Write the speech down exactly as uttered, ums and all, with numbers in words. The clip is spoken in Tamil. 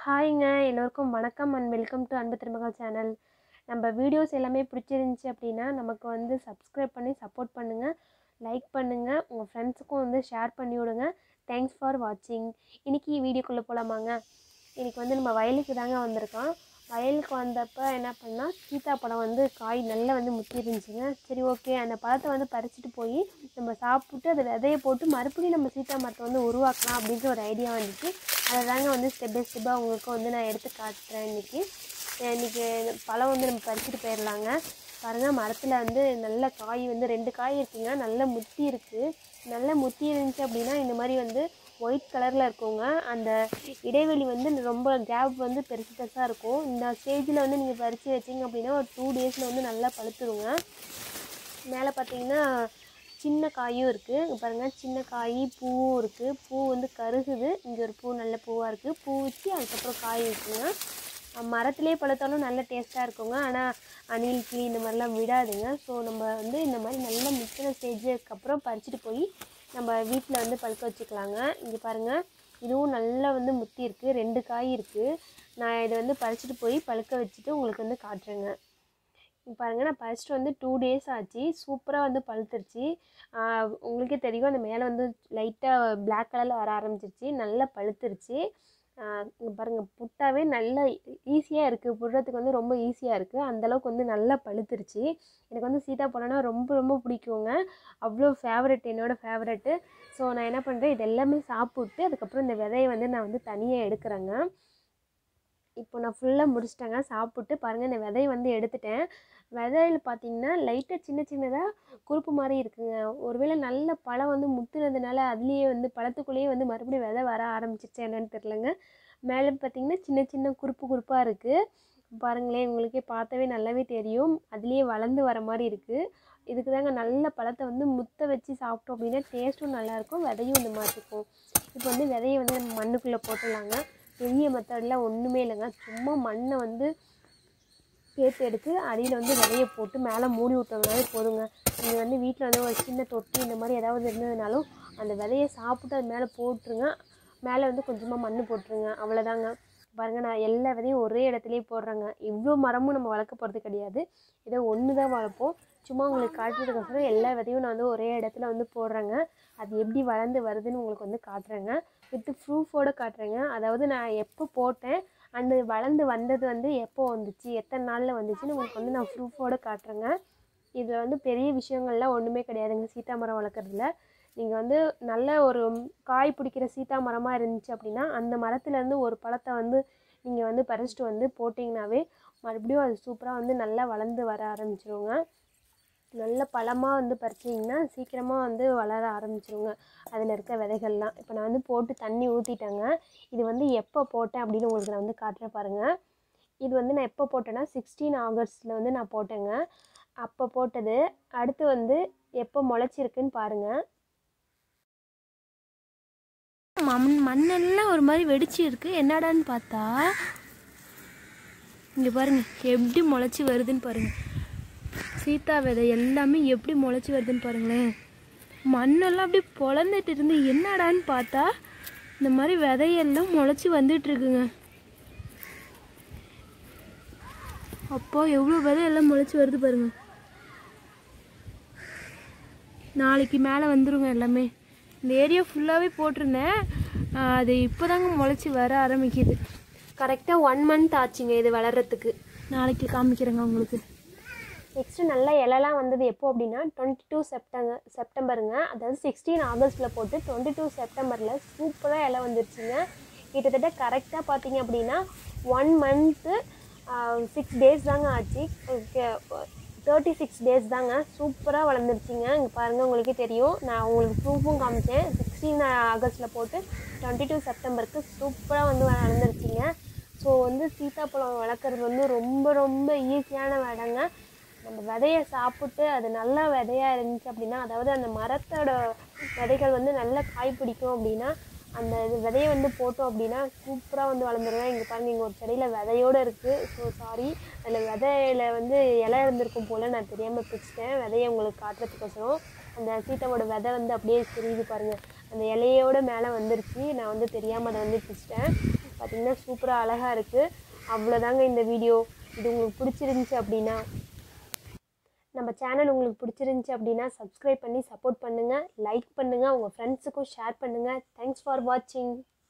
ஹாய்ங்க எல்லோருக்கும் வணக்கம் அண்ட் வெல்கம் டு அன்பு திருமகள் சேனல். நம்ம வீடியோஸ் எல்லாமே பிடிச்சிருந்துச்சி அப்படின்னா நமக்கு வந்து சப்ஸ்கிரைப் பண்ணி சப்போர்ட் பண்ணுங்கள், லைக் பண்ணுங்கள், உங்கள் ஃப்ரெண்ட்ஸுக்கும் வந்து ஷேர் பண்ணி விடுங்க. தேங்க்ஸ் ஃபார் வாட்சிங். இன்றைக்கி வீடியோக்குள்ளே போகலாமாங்க. இன்றைக்கி வந்து நம்ம வயலுக்கு தாங்க வந்திருக்கோம். வயலுக்கு வந்தப்போ என்ன பண்ணால் சீத்தாப்பழம் வந்து காய் நல்லா வந்து முத்தி இருந்துச்சுங்க. சரி ஓகே, அந்த பழத்தை வந்து பறிச்சுட்டு போய் நம்ம சாப்பிட்டு அதை விதையை போட்டு மறுபடியும் நம்ம சீத்தா மரத்தை வந்து உருவாக்கலாம் அப்படின்ற ஒரு ஐடியா வந்துச்சு. அதை தாங்க வந்து ஸ்டெப் பை ஸ்டெப்பாக உங்களுக்கு வந்து நான் எடுத்து காட்டுறேன். இன்றைக்கி இன்றைக்கி பழம் வந்து நம்ம பறிச்சுட்டு போயிடலாங்க. பாருங்கள், மரத்தில் வந்து நல்ல காய் வந்து ரெண்டு காய் இருக்குங்க, நல்ல முத்தி இருக்குது. நல்ல முத்தி இருந்துச்சு அப்படின்னா இந்த மாதிரி வந்து ஒயிட் கலரில் இருக்குங்க. அந்த இடைவெளி வந்து ரொம்ப கேப் வந்து பெருசு பெருசாக இருக்கும். இந்த ஸ்டேஜில் வந்து நீங்கள் பறித்து வச்சிங்க அப்படின்னா ஒரு டூ டேஸில் வந்து நல்லா பழுத்துருங்க. மேலே பார்த்தீங்கன்னா சின்ன காயும் இருக்குது. இங்கே பாருங்கள், சின்ன காய் பூவும் இருக்குது. பூ வந்து கருகுது. இங்கே ஒரு பூ நல்ல பூவாக இருக்குது. பூ வச்சு அதுக்கப்புறம் காய் இருக்குங்க. மரத்துலேயே பழுத்தாலும் நல்ல டேஸ்ட்டாக இருக்குங்க. ஆனால் அணில் கிளி இந்த மாதிரிலாம் விடாதுங்க. ஸோ நம்ம வந்து இந்த மாதிரி நல்ல முத்தின ஸ்டேஜுக்கு அப்புறம் பறிச்சுட்டு போய் நம்ம வீட்டில் வந்து பழுக்க வச்சுக்கலாங்க. இங்கே பாருங்கள், இதுவும் நல்லா வந்து முத்தி இருக்குது. ரெண்டு காய் இருக்குது. நான் இதை வந்து பறிச்சுட்டு போய் பழுக்க வச்சுட்டு உங்களுக்கு வந்து காட்டுறேங்க. பாருங்கள், நான் பறிச்சுட்டு வந்து டூ டேஸ் ஆச்சு. சூப்பராக வந்து பழுத்துருச்சு. உங்களுக்கே தெரியும், அந்த மேலே வந்து லைட்டாக பிளாக் கலரில் வர ஆரம்பிச்சிருச்சு. நல்லா பழுத்துருச்சு. இங்கே பாருங்கள், புட்டாவே நல்லா ஈஸியாக இருக்குது. புடுறதுக்கு வந்து ரொம்ப ஈஸியாக இருக்குது. அந்தளவுக்கு வந்து நல்லா பழுத்துருச்சு. எனக்கு வந்து சீத்தாப்பழம்னா ரொம்ப ரொம்ப பிடிக்குங்க. அவ்வளோ ஃபேவரெட், என்னோடய ஃபேவரெட்டு. ஸோ நான் என்ன பண்ணுறேன், இது எல்லாமே சாப்பிட்டு அதுக்கப்புறம் இந்த விதையை வந்து நான் வந்து தனியாக எடுக்கிறேங்க. இப்போ நான் ஃபுல்லாக முடிச்சிட்டேங்க. சாப்பிட்டு பாருங்கள், இந்த விதையை வந்து எடுத்துட்டேன். விதையில் பார்த்திங்கன்னா லைட்டாக சின்ன சின்னதாக குறுப்பு மாதிரி இருக்குங்க. ஒருவேளை நல்ல பழம் வந்து முத்துனதுனால அதுலேயே வந்து பழத்துக்குள்ளேயே வந்து மறுபடியும் விதை வர ஆரம்பிச்சிச்சு என்னன்னு தெரிலங்க. மேலே பார்த்திங்கன்னா சின்ன சின்ன குறுப்பு குறுப்பாக இருக்குது. பாருங்களேன், உங்களுக்கே பார்த்தாவே நல்லாவே தெரியும். அதுலேயே வளர்ந்து வர மாதிரி இருக்குது. இதுக்கு தாங்க நல்ல பழத்தை வந்து முத்த வச்சு சாப்பிட்டோம் அப்படின்னா டேஸ்ட்டும் நல்லாயிருக்கும், விதையும் இந்த மாதிரி இருக்கும். இப்போ வந்து விதையை வந்து நம்ம மண்ணுக்குள்ளே போட்டுடலாங்க. பெரிய மெத்தட்லாம் ஒன்றுமே இல்லைங்க. சும்மா மண்ணை வந்து சேர்த்து எடுத்து அடியில் வந்து விதையை போட்டு மேலே மூடி விட்டோம்னாலே போதுங்க. நீங்கள் வந்து வீட்டில் வந்து ஒரு சின்ன தொட்டி இந்த மாதிரி ஏதாவது இருந்ததுனாலும் அந்த விதையை சாப்பிட்டு அது மேலே போட்டுருங்க. மேலே வந்து கொஞ்சமாக மண் போட்டுருங்க. அவ்வளோதாங்க. பாருங்கள், நான் எல்லா விதையும் ஒரே இடத்துலையே போடுறேங்க. இவ்வளோ மரமும் நம்ம வளர்க்க போகிறது கிடையாது. ஏதோ ஒன்று தான் வளர்ப்போம். சும்மா உங்களுக்கு காட்டுறதுக்கோசரம் எல்லா விதையும் நான் வந்து ஒரே இடத்துல வந்து போடுறேங்க. அது எப்படி வளர்ந்து வருதுன்னு உங்களுக்கு வந்து காட்டுறேங்க. வித்து ப்ரூஃபோடு காட்டுறேங்க. அதாவது நான் எப்போ போட்டேன், அந்த வளர்ந்து வந்தது வந்து எப்போ வந்துச்சு, எத்தனை நாளில் வந்துச்சுன்னு உங்களுக்கு வந்து நான் ப்ரூஃபோடு காட்டுறேங்க. இதில் வந்து பெரிய விஷயங்கள்லாம் ஒன்றுமே கிடையாதுங்க சீத்தா மரம் வளர்க்குறதுல. நீங்கள் வந்து நல்ல ஒரு காய் பிடிக்கிற சீத்தா மரமாக இருந்துச்சு அப்படின்னா அந்த மரத்துலேருந்து ஒரு பழத்தை வந்து நீங்கள் வந்து பறிச்சுட்டு வந்து போட்டிங்கனாவே மறுபடியும் அது சூப்பராக வந்து நல்லா வளர்ந்து வர ஆரம்பிச்சிருங்க. நல்ல பழமாக வந்து பறிச்சிங்கன்னா சீக்கிரமாக வந்து வளர ஆரம்பிச்சிருங்க அதில் இருக்க விதைகள்லாம். இப்போ நான் வந்து போட்டு தண்ணி ஊற்றிட்டேங்க. இது வந்து எப்போ போட்டேன் அப்படின்னு உங்களுக்கு நான் வந்து காட்டுறேன் பாருங்கள். இது வந்து நான் எப்போ போட்டேன்னா சிக்ஸ்டீன் ஆகஸ்ட்டில் வந்து நான் போட்டேங்க. அப்போ போட்டது. அடுத்து வந்து எப்போ முளைச்சிருக்குன்னு பாருங்கள். மண் மண்ணெல்லாம் ஒரு மாதிரி வெடிச்சு இருக்குது. என்னடான்னு பார்த்தா இங்கே பாருங்கள் எப்படி முளைச்சி வருதுன்னு பாருங்கள். சீத்தா விதை எல்லாமே எப்படி முளைச்சி வருதுன்னு பாருங்களேன். மண்ணெல்லாம் அப்படியே பொழந்துட்டு இருந்து என்னடான்னு பார்த்தா இந்த மாதிரி விதையெல்லாம் முளைச்சி வந்துட்டுருக்குங்க. அப்போ எவ்வளோ விதையெல்லாம் முளைச்சி வருது பாருங்கள். நாளைக்கு மேலே வந்துருங்க எல்லாமே. இந்த ஏரியா ஃபுல்லாகவே போட்டிருந்தேன். அது இப்போ தாங்க முளைச்சி வர ஆரம்பிக்குது. கரெக்டாக ஒன் மந்த் ஆச்சுங்க இது வளர்கிறதுக்கு. நாளைக்கு காமிக்கிறேங்க உங்களுக்கு. நெக்ஸ்ட்டு நல்ல இலைலாம் வந்தது எப்போ அப்படின்னா டுவெண்ட்டி டூ செப்டம்பர் செப்டம்பருங்க அதாவது சிக்ஸ்டீன் ஆகஸ்ட்டில் போட்டு டுவெண்ட்டி டூ செப்டம்பரில் சூப்பராக இலை வந்துருச்சுங்க. கிட்டத்தட்ட கரெக்டாக பார்த்தீங்க அப்படின்னா ஒன் மந்த்து சிக்ஸ் டேஸ் தாங்க ஆச்சு. தேர்ட்டி சிக்ஸ் டேஸ் தாங்க. சூப்பராக வளர்ந்துருச்சுங்க. இங்கே பாருங்கள், உங்களுக்கே தெரியும். நான் உங்களுக்கு ப்ரூஃபும் காமிச்சேன். சிக்ஸ்டீன் ஆகஸ்ட்டில் போட்டு டுவெண்ட்டி டூ செப்டம்பருக்கு சூப்பராக வந்து வளர்ந்துருச்சுங்க. ஸோ வந்து சீத்தாப்பழம் வளர்க்குறது வந்து ரொம்ப ரொம்ப ஈஸியான வேலைங்க. நம்ம விதையை சாப்பிட்டு அது நல்லா விதையாக இருந்துச்சு அப்படின்னா, அதாவது அந்த மரத்தோட விதைகள் வந்து நல்லா காய் பிடிக்கும் அப்படின்னா அந்த இது விதையை வந்து போட்டோம் அப்படின்னா சூப்பராக வந்து வளர்ந்துருவேன். இங்கே பாருங்கள், இங்கே ஒரு செடியில் விதையோடு இருக்குது. ஸோ சாரி, அதில் விதையில வந்து இலை இருந்திருக்கும் போல் நான் தெரியாமல் பிடிச்சிட்டேன். விதையை உங்களுக்கு காட்டுறதுக்கோசரம் அந்த சீத்தாவோட விதை வந்து அப்படியே தெரியுது பாருங்கள். அந்த இலையோட மேலே வந்துருச்சு. நான் வந்து தெரியாமல் அதை வந்து பிடிச்சிட்டேன். பார்த்திங்கன்னா சூப்பராக அழகாக இருக்குது. அவ்வளோதாங்க இந்த வீடியோ. இது உங்களுக்கு பிடிச்சிருந்துச்சி அப்படின்னா, நம்ம சேனல் உங்களுக்கு பிடிச்சிருந்துச்சி அப்படின்னா சப்ஸ்கிரைப் பண்ணி சப்போர்ட் பண்ணுங்கள், லைக் பண்ணுங்கள், உங்கள் ஃப்ரெண்ட்ஸுக்கும் ஷேர் பண்ணுங்கள். தேங்க்ஸ் ஃபார் வாட்சிங்.